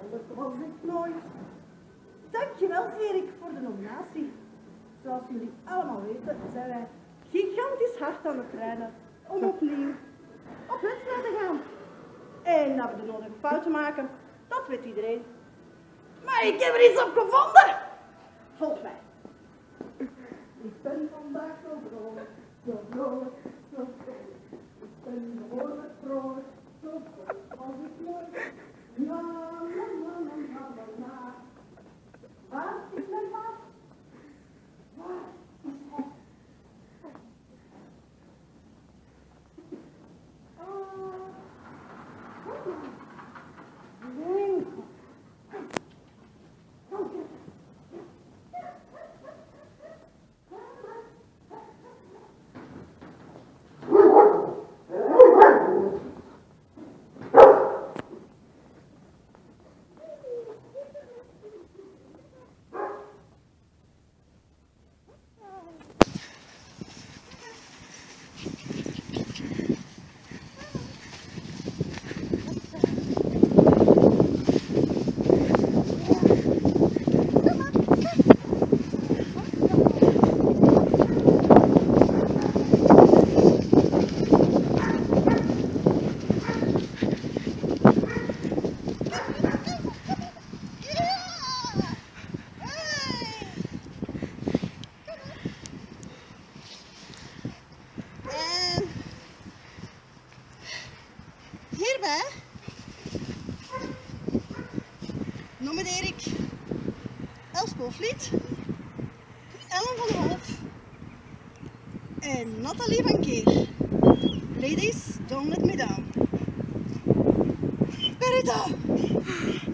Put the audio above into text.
dat was ik nooit. Dankjewel Erik voor de nominatie. Zoals jullie allemaal weten zijn wij gigantisch hard aan het trainen om opnieuw op wedstrijd te gaan. En dat we de nodige fouten maken, dat weet iedereen. Maar ik heb er iets op gevonden. Volg mij. Ik ben vandaag zo vrolijk, zo vrolijk, zo vrolijk. Ik ben behoorlijk vrolijk, zo vrolijk als ik nooit. La la la la la la la. Waar is mijn vader? Waar is hij? Nee. Hierbij nomineer ik Els Poelvliet, Ellen van der Hof en Nathalie van Keer. Ladies, don't let me down. Berita!